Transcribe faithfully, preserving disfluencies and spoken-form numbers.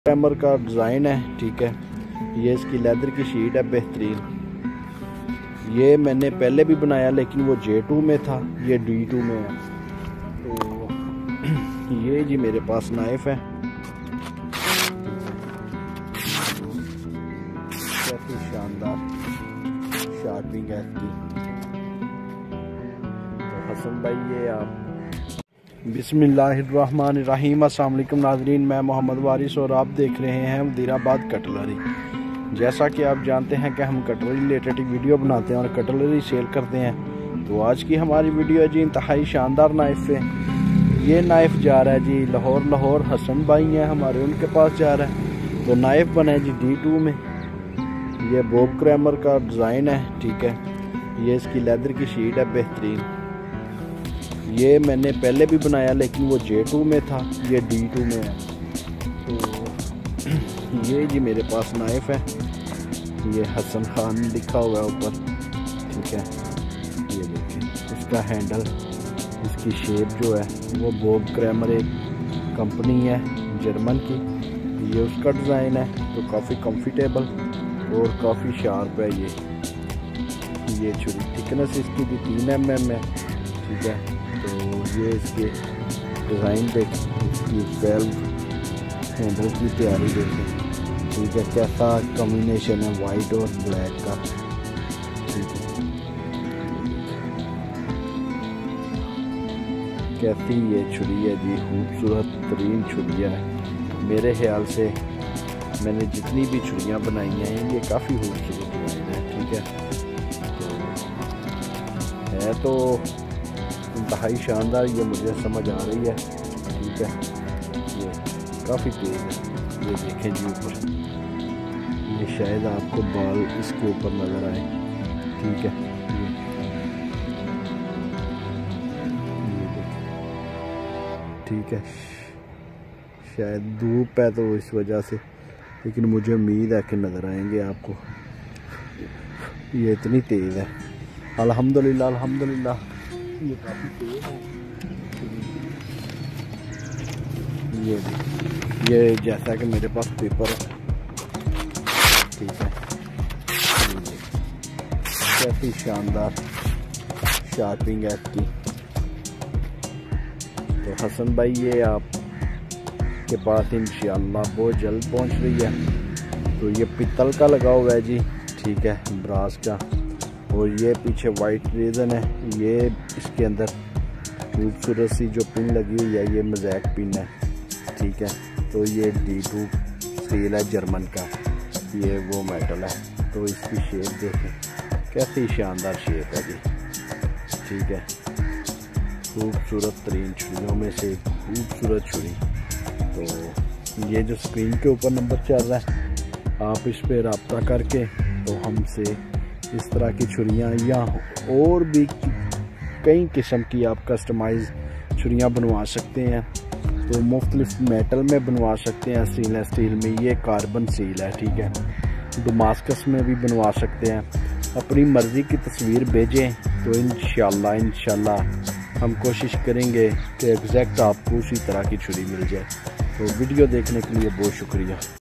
Hammer का design है, ठीक है। ये इसकी लेदर की शीट है बेहतरीन। ये मैंने पहले भी बनाया लेकिन वो जे टू में था, ये डी टू में है। तो ये जी मेरे पास नाइफ है, काफी शानदार शार्पनिंग है इसकी। तो हसन भाई ये आप बिस्मिल्लाहिर्रहमानिर्रहीम। अस्सलाम वालेकुम नाज़रीन, मैं मोहम्मद वारिस और आप देख रहे हैं वज़ीराबाद कटलरी। जैसा कि आप जानते हैं कि हम कटलरी रिलेटेड वीडियो बनाते हैं और कटलरी सेल करते हैं। तो आज की हमारी वीडियो है जी इंतहाई शानदार नाइफ पे। ये नाइफ जा रहा है जी लाहौर लाहौर हसन भाई हैं हमारे, उनके पास जा रहा है। तो नाइफ बना है जी डी टू में। ये बॉब क्रैमर का डिज़ाइन है, ठीक है। ये इसकी लेदर की शीट है बेहतरीन। ये मैंने पहले भी बनाया लेकिन वो जे टू में था, ये डी टू में है। तो ये जी मेरे पास नाइफ है, ये हसन खान लिखा हुआ है ऊपर, ठीक है। ये देखिए इसका हैंडल, इसकी शेप जो है वो बॉब क्रैमर एक कंपनी है जर्मन की, ये उसका डिज़ाइन है। तो काफ़ी कंफर्टेबल और काफ़ी शार्प है ये ये छुरी। थिकनेस इसकी भी तीन एम एम है, ठीक है। तो ये इसके डिज़ाइन देख, इसकी वेल्व हैंडल की तैयारी देखें, ठीक है। कैसा कॉम्बिनेशन है वाइट और ब्लैक का, ठीक है। कैसी ये छुरी है जी, खूबसूरत तरीन छुरी है। मेरे ख्याल से मैंने जितनी भी छुरियाँ बनाई हैं ये काफ़ी खूबसूरत बनाई है, ठीक है। तो है तो इंतहाई शानदार, ये मुझे समझ आ रही है, ठीक है। ये काफ़ी तेज़ है, ये देखें जी ऊपर, ये शायद आपको बाल इसके ऊपर नज़र आए, ठीक है। ये देखें, ठीक है। शायद धूप है तो इस वजह से, लेकिन मुझे उम्मीद है कि नज़र आएंगे आपको। ये इतनी तेज़ है, अल्हम्दुलिल्लाह अल्हम्दुलिल्लाह। ये काफ़ी तेज है। ये ये जैसा कि मेरे पास पेपर है, ठीक है। काफ़ी शानदार शार्पिंग है इसकी। तो हसन भाई ये आप के पास इंशाअल्लाह बहुत जल्द पहुंच रही है। तो ये पित्तल का लगा हुआ है जी, ठीक है, ब्रास का। और ये पीछे वाइट रीजन है, ये इसके अंदर खूबसूरत सी जो पिन लगी हुई है ये मोज़ैक पिन है, ठीक है। तो ये डी टू स्टील है जर्मन का, ये वो मेटल है। तो इसकी शेप देखें, कैसी शानदार शेप है जी, ठीक है। खूबसूरत तरीन छुरियों में से खूबसूरत छुरी। तो ये जो स्क्रीन के ऊपर नंबर चल रहा है, आप इस पर रब्ता करके तो हमसे इस तरह की छुरियाँ या और भी कई किस्म की आप कस्टमाइज छुरियाँ बनवा सकते हैं। तो मुख्तलिफ मेटल में बनवा सकते हैं, स्टेनलेस स्टील में, ये कार्बन स्टील है, ठीक है। डमास्कस में भी बनवा सकते हैं। अपनी मर्ज़ी की तस्वीर भेजें तो इंशाल्लाह इंशाल्लाह हम कोशिश करेंगे कि एग्जैक्ट आपको उसी तरह की छुरी मिल जाए। तो वीडियो देखने के लिए बहुत शुक्रिया।